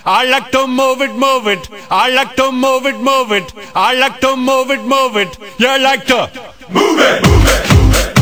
I like to move it, move it. I like to move it, move it. I like to move it, move it. You like to move it, move it, move it.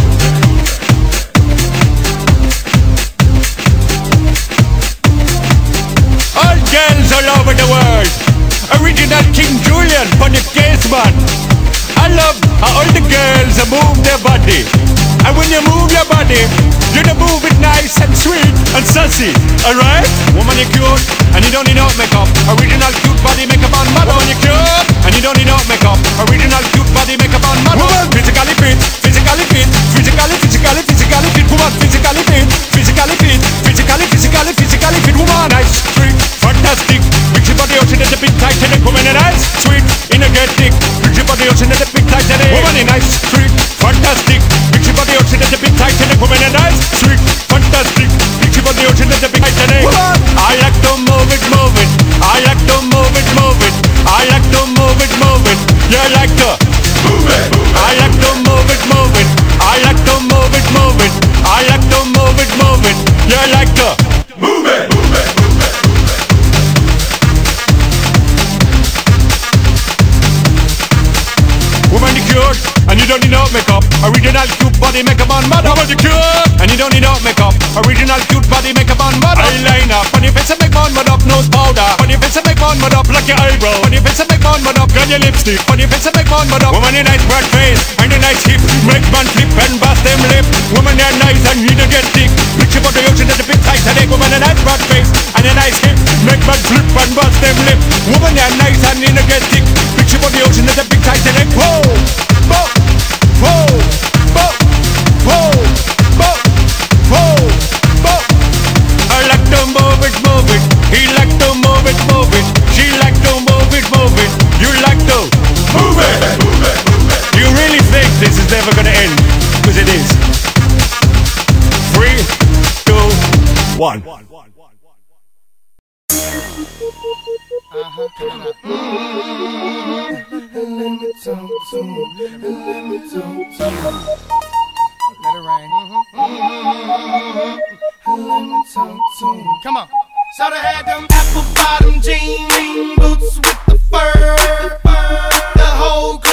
All girls all over the world. Original King Julian for the case man. I love how all the girls move their body. And when you move your body, you don't move it nice and sweet and sassy, alright? Woman, you're cute, and you don't need no makeup. Original cute body makeup on model. Woman, you're cute, and you don't need no makeup. Original cute body makeup on model. Woman, physically fit, physically fit, physically fit. Woman, physically fit, physically fit, physically fit. Woman, nice, sweet, fantastic. Picture body ocean at the big Titanic. Woman, nice, sweet, energetic. Picture body ocean at the big Titanic. Woman, nice, sweet, fantastic. Picture body ocean at the big Titanic. Woman, nice, sweet, fantastic. Picture body ocean at the big Titanic. I like to move it, move it. I like to move it, move it. I like to move it, move it. You like to move it, move it. I like to move it, move it. I like to move it, move it. I like to move it, move it. You like to move it, move it, move it. Woman, you cute, and you don't need no makeup. Original cute body makeup on model. Woman, you cute, and you don't need no makeup. Original cute body makeup on model. Eyeliner, funny face and make man mud up. Nose powder, funny face and make man mud up. Like your eyebrow, funny face and make man mud up. Girl, your lipstick, funny face and make man mud up. Woman, you nice broad face and a nice hip. Make man flip and bust them lip. Woman, you're nice and you don't get thick. Picture for the ocean at the big Titanic. Woman, a nice broad face and a nice hip. Make man flip and bust them lip. Woman, you're nice and you don't get thick. Picture for the ocean at the big Titanic. Whoa, whoa, whoa, whoa, whoa, whoa, whoa, whoa. I like to move it, move it. He like to move it, move it. She like to move it, move it. You like to move it, move it, move it. You really think this is never gonna end? Because it is. 3, 2, 1. Let it rain. Come on. So they had them apple bottom jean boots with the fur. The whole